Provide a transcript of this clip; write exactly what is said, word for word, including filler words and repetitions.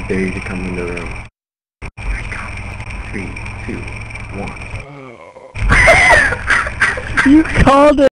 I dare you to come in the room. Here I come. Three, two, one. You called it!